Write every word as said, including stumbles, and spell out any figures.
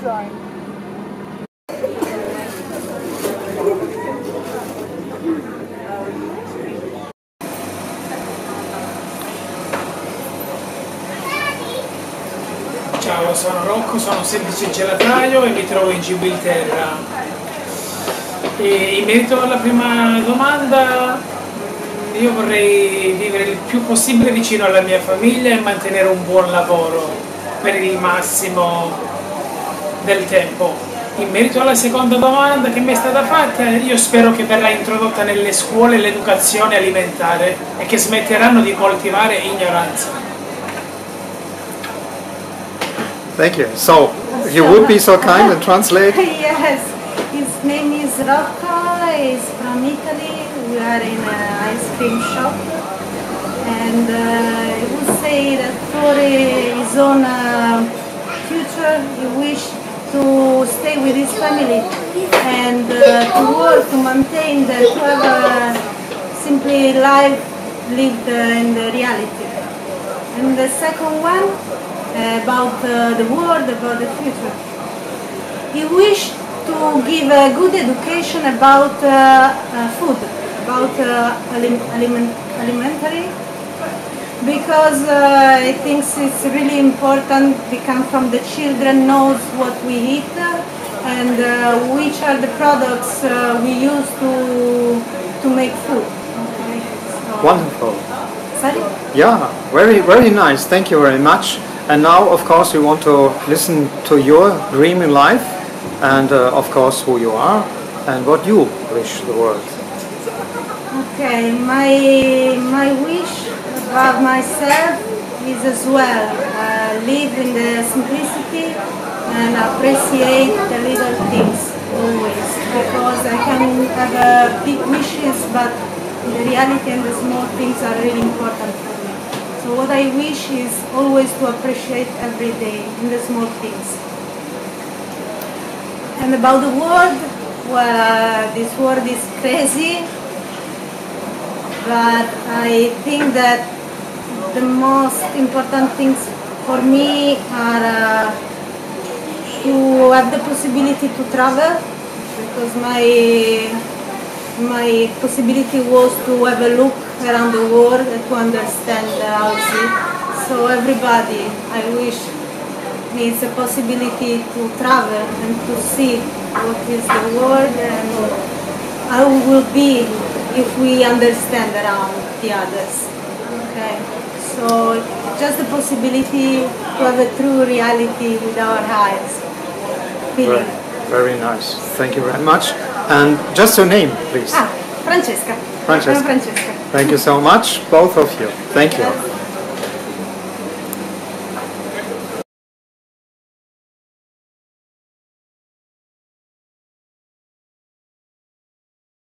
enjoy. Ciao, sono Rocco, sono un semplice gelataio e mi trovo in Gibraltar. E in merito alla prima domanda, io vorrei vivere il più possibile vicino alla mia famiglia e mantenere un buon lavoro per il massimo del tempo. In merito alla seconda domanda che mi è stata fatta, io spero che verrà introdotta nelle scuole l'educazione alimentare e che smetteranno di coltivare ignoranza. Thank you. So, you would be so kind and translate? Yes, his name is Rocco, he's from Italy, we are in an ice cream shop, and uh, he would say that for his own uh, future he wished to stay with his family and uh, to work, to maintain, the, to have a simply life lived uh, in the reality. And the second one, uh, about uh, the world, about the future. He wished to give a good education about uh, uh, food, about uh, alim aliment alimentary, because uh, I think it's really important become from the children knows what we eat and uh, which are the products uh, we use to to make food. Okay, so. Wonderful. Sorry? Yeah, very, very nice. Thank you very much. And now, of course, we want to listen to your dream in life and, uh, of course, who you are and what you wish the world. Okay, my, my wish about myself is as well uh, live in the simplicity and appreciate the little things always, because I can have uh, big wishes, but the reality and the small things are really important for me. So what I wish is always to appreciate every day in the small things. And about the world, well, uh, this world is crazy, but I think that the most important things for me are uh, to have the possibility to travel, because my my possibility was to have a look around the world and to understand how it's it. So everybody, I wish, needs a possibility to travel and to see what is the world and how it will be if we understand around the others. Okay, so just the possibility to have a true reality with our eyes. Very, very nice. Thank you very much. And just your name, please. Ah, Francesca. Francesca. I'm Francesca. Thank you so much, both of you. Thank you.